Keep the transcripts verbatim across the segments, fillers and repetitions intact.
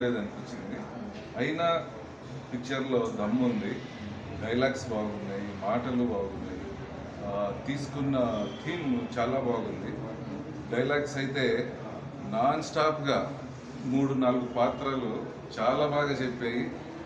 అనిపించింది. అయినా పిక్చర్లో దమ్ము ఉంది, డైలాగ్స్ బాగున్నాయి, మాటలు బాగున్నాయి, తీసుకున్న థీమ్ చాలా బాగుంది. డైలాగ్స్ అయితే నాన్ స్టాప్గా మూడు నాలుగు పాత్రలు చాలా బాగా చెప్పాయి.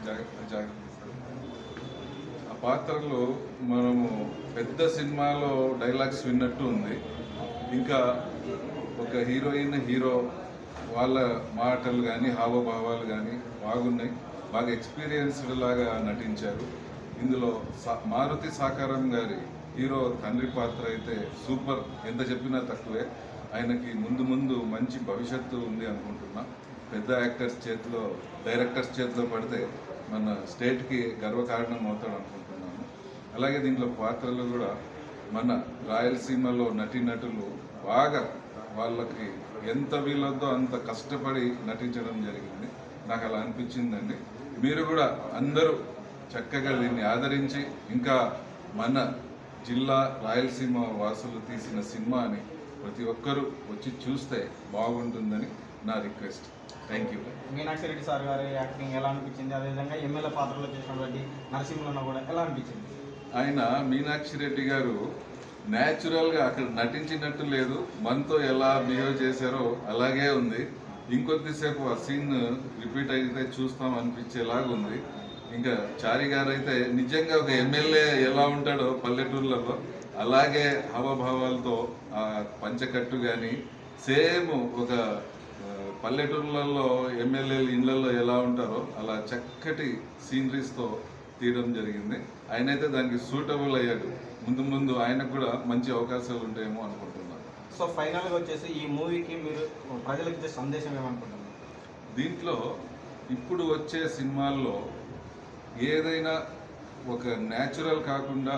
ఆ పాత్రలు మనము పెద్ద సినిమాలో డైలాగ్స్ విన్నట్టు ఉంది. ఇంకా ఒక హీరోయిన్ హీరో వాళ్ళ మాటలు కానీ హావభావాలు కానీ బాగున్నాయి. బాగా ఎక్స్పీరియన్స్డ్ లాగా నటించారు. ఇందులో మారుతి సాకారం గారి హీరో తండ్రి పాత్ర అయితే సూపర్. ఎంత చెప్పినా తక్కువే. ఆయనకి ముందు ముందు మంచి భవిష్యత్తు ఉంది అనుకుంటున్నా. పెద్ద యాక్టర్స్ చేతిలో, డైరెక్టర్స్ చేతిలో పడితే మన స్టేట్కి గర్వకారణం అవుతాడు అనుకుంటున్నాను. అలాగే దీంట్లో పాత్రలు కూడా మన రాయలసీమలో నటీనటులు బాగా వాళ్ళకి ఎంత వీలొద్దో అంత కష్టపడి నటించడం జరిగింది. నాకు అలా అనిపించిందండి. మీరు కూడా అందరూ చక్కగా దీన్ని ఆదరించి ఇంకా మన జిల్లా రాయలసీమ వాసులు తీసిన సినిమాని ప్రతి ఒక్కరూ వచ్చి చూస్తే బాగుంటుందని నా request. Thank you. Meenakshi Reddy sir గారి యాక్టింగ్ ఎలా అనిపించింది? అదేవిధంగా ఎమ్మెల్యే పాత్రలో చేసినటువంటి నరసింహులను కూడా ఎలా అనిపించింది? ఆయన మీనాక్షి రెడ్డి గారు న్యాచురల్గా అక్కడ నటించినట్టు లేదు, మనతో ఎలా బిహేవ్ చేశారో అలాగే ఉంది. ఇంకొద్దిసేపు ఆ సీన్ రిపీట్ అయితే చూస్తాం అనిపించేలాగా ఉంది. ఇంకా చారి గారు అయితే నిజంగా ఒక ఎమ్మెల్యే ఎలా ఉంటాడో పల్లెటూర్లలో అలాగే హావభావాలతో ఆ పంచకట్టు కానీ సేమ్ ఒక పల్లెటూర్లలో ఎమ్మెల్యేలు ఇళ్లలో ఎలా ఉంటారో అలా చక్కటి సీనరీస్తో తీయడం జరిగింది. ఆయన అయితే దానికి సూటబుల్ అయ్యాడు. ముందు ముందు ఆయనకు కూడా మంచి అవకాశాలు ఉంటాయేమో అనుకుంటున్నాను. సో ఫైనల్గా వచ్చేసి ఈ మూవీకి మీరు ప్రజలకు ఇచ్చే సందేశం ఏమనుకుంటున్నారు? దీంట్లో ఇప్పుడు వచ్చే సినిమాల్లో ఏదైనా ఒక న్యాచురల్ కాకుండా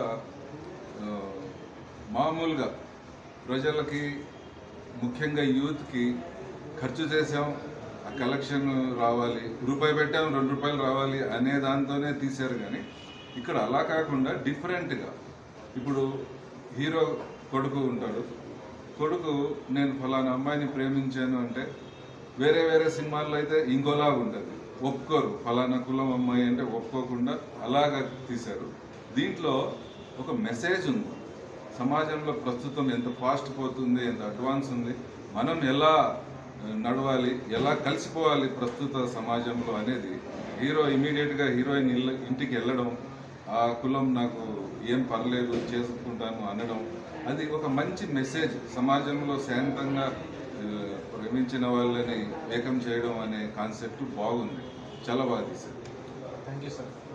మామూలుగా ప్రజలకి, ముఖ్యంగా యూత్కి ఖర్చు చేసాం, ఆ కలెక్షన్ రావాలి, రూపాయి పెట్టాం రెండు రూపాయలు రావాలి అనే దాంతోనే తీశారు. కానీ ఇక్కడ అలా కాకుండా డిఫరెంట్గా, ఇప్పుడు హీరో కొడుకు ఉంటాడు, కొడుకు నేను ఫలానా అమ్మాయిని ప్రేమించాను అంటే వేరే వేరే సినిమాల్లో అయితే ఇంకోలాగా ఉంటుంది, ఒప్పుకోరు. ఫలానా కులం అమ్మాయి అంటే ఒప్పుకోకుండా అలాగా తీశారు. దీంట్లో ఒక మెసేజ్ ఉంది. సమాజంలో ప్రస్తుతం ఎంత ఫాస్ట్ పోతుంది, ఎంత అడ్వాన్స్ ఉంది, మనం ఎలా నడవాలి, ఎలా కలిసిపోవాలి ప్రస్తుత సమాజంలో అనేది హీరో ఇమీడియట్గా హీరోయిన్ ఇంటికి వెళ్ళడం, ఆ కులం నాకు ఏం పర్లేదు చేసుకుంటాను అనడం, అది ఒక మంచి మెసేజ్. సమాజంలో శాంతంగా ప్రేమించిన వాళ్ళని ఏకం చేయడం అనే కాన్సెప్ట్ బాగుంది. చాలా బాగా తీశారు. Thank you sir.